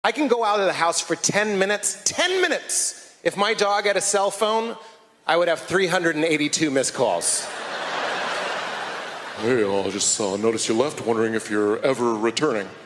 I can go out of the house for 10 minutes. 10 minutes! If my dog had a cell phone, I would have 382 missed calls. Hey, I just noticed you left, wondering if you're ever returning.